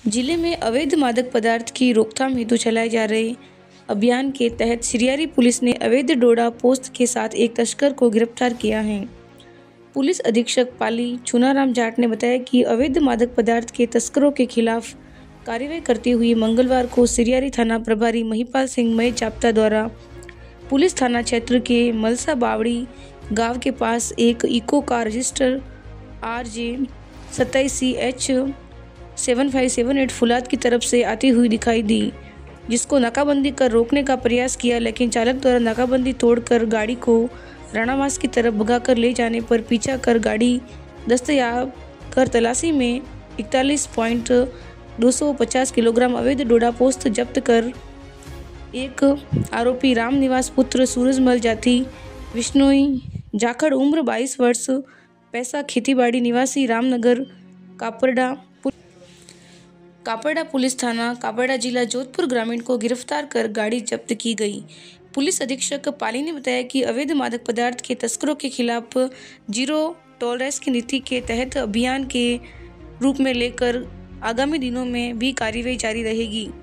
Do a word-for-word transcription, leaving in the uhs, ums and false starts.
जिले में अवैध मादक पदार्थ की रोकथाम हेतु चलाए जा रहे अभियान के तहत सिरियारी पुलिस ने अवैध डोडा पोस्त के साथ एक तस्कर को गिरफ्तार किया है। पुलिस अधीक्षक पाली चुनाराम जाट ने बताया कि अवैध मादक पदार्थ के तस्करों के खिलाफ कार्रवाई करते हुए मंगलवार को सिरियारी थाना प्रभारी महिपाल सिंह मय जाप्ता द्वारा पुलिस थाना क्षेत्र के मलसा बावड़ी गांव के पास एक eco car register R J सत्ताईस C H seven five seven eight Phulad की तरफ से आती हुई दिखाई दी, जिसको नाकाबंदी कर रोकने का प्रयास किया, लेकिन चालक द्वारा नाकाबंदी तोड़कर गाड़ी को राणावास की तरफ भगाकर ले जाने पर पीछा कर गाड़ी दस्तयाब कर तलाशी में इकतालीस पॉइंट दो सौ पचास किलोग्राम अवैध डोडा पोस्त जब्त कर एक आरोपी राम निवास पुत्र सूरजमल जाति विश्नोई जाखड़ उम्र बाईस वर्ष पैसा खेतीबाड़ी निवासी रामनगर कापरडा कापरडा पुलिस थाना कापरडा जिला जोधपुर ग्रामीण को गिरफ्तार कर गाड़ी जब्त की गई। पुलिस अधीक्षक पाली ने बताया कि अवैध मादक पदार्थ के तस्करों के खिलाफ जीरो टॉलरेंस की नीति के तहत अभियान के रूप में लेकर आगामी दिनों में भी कार्रवाई जारी रहेगी।